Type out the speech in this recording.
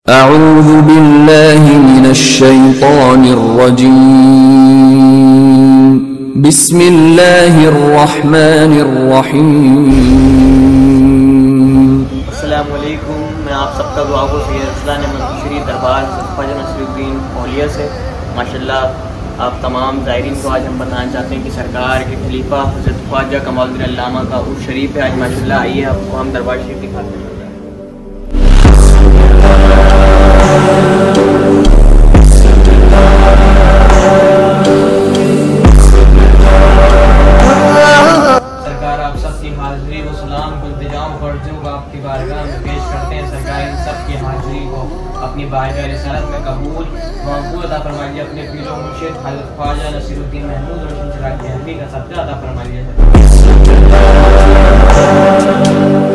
أعوذ بالله من الشيطان الرجيم بسم الله الرحمن الرحيم. السلام علیکم، میں آپ سب کا دعا گو سید ارسلان منتشری دربار خواجہ نصیر الدین اولیاء سے ماشاءاللہ آپ تمام زائرین کو آج ہم بتانا چاہتے ہیں کہ سرکار کے خلیفہ حضرت خواجہ کمال الدین علامہ کا عرس شریف ہے آج ماشاءاللہ. آئیے آپ کو ہم دربار شریف دکھاتے ہیں. سرکار آپ سب کی حاضری و سلام کو التجام فرضوں کو آپ کی بارگاہ میں پیش کرتے ہیں. سرکار ان سب کی حاضری کو اپنی بارگاہ رسالت میں قبول مقبول عطا فرمائیے. اپنے پیر و مرشد حضرت خواجہ نصیر الدین محمود روشن چراغ احمدی کا صدقہ عطا فرمائیے.